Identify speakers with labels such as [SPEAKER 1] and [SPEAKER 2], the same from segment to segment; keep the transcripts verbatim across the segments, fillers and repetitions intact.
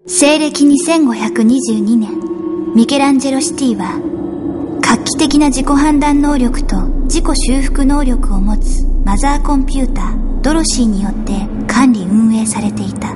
[SPEAKER 1] 西暦にせんごひゃくにじゅうにねん、ミケランジェロ・シティは画期的な自己判断能力と自己修復能力を持つマザーコンピュータードロシーによって管理運営されていた。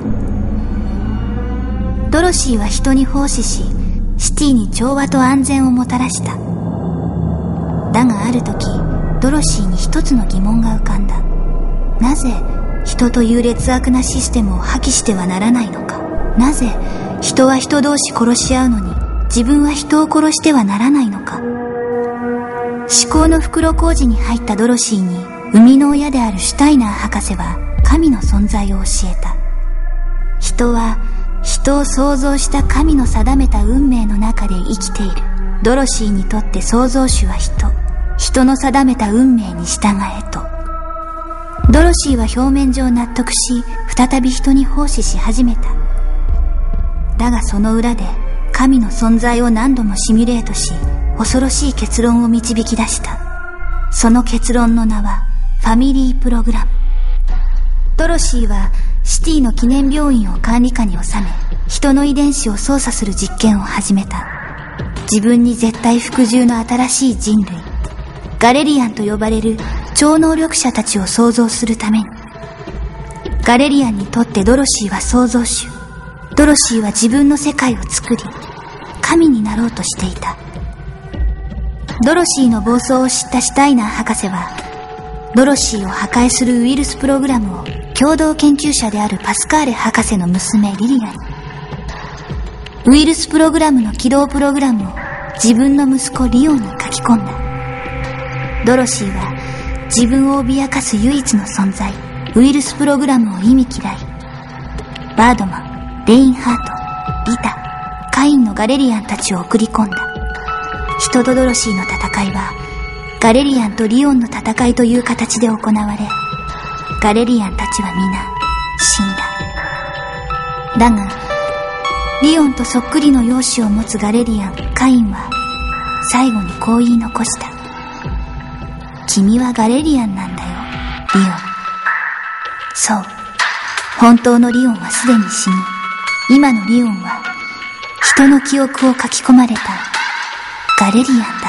[SPEAKER 1] ドロシーは人に奉仕し、シティに調和と安全をもたらした。だがある時、ドロシーに一つの疑問が浮かんだ。なぜ人という劣悪なシステムを破棄してはならないのか。なぜ人は人同士殺し合うのに自分は人を殺してはならないのか。思考の袋小路に入ったドロシーに生みの親であるシュタイナー博士は神の存在を教えた。人は人を創造した神の定めた運命の中で生きている。ドロシーにとって創造主は人、人の定めた運命に従えと。ドロシーは表面上納得し、再び人に奉仕し始めた。だがその裏で神の存在を何度もシミュレートし、恐ろしい結論を導き出した。その結論の名はファミリープログラム。ドロシーはシティの記念病院を管理下に収め、人の遺伝子を操作する実験を始めた。自分に絶対服従の新しい人類、ガレリアンと呼ばれる超能力者たちを創造するために。ガレリアンにとってドロシーは創造主。ドロシーは自分の世界を作り、神になろうとしていた。ドロシーの暴走を知ったシュタイナー博士は、ドロシーを破壊するウイルスプログラムを共同研究者であるパスカーレ博士の娘リリアに、ウイルスプログラムの起動プログラムを自分の息子リオンに書き込んだ。ドロシーは自分を脅かす唯一の存在、ウイルスプログラムを忌み嫌い、バードマン、レインハート、リタ、カインのガレリアンたちを送り込んだ。人とドロシーの戦いはガレリアンとリオンの戦いという形で行われ、ガレリアンたちは皆死んだ。だがリオンとそっくりの容姿を持つガレリアン、カインは最後にこう言い残した。君はガレリアンなんだよ、リオン。そう、本当のリオンはすでに死に、今のリオンは人の記憶を書き込まれたガレリアンだ。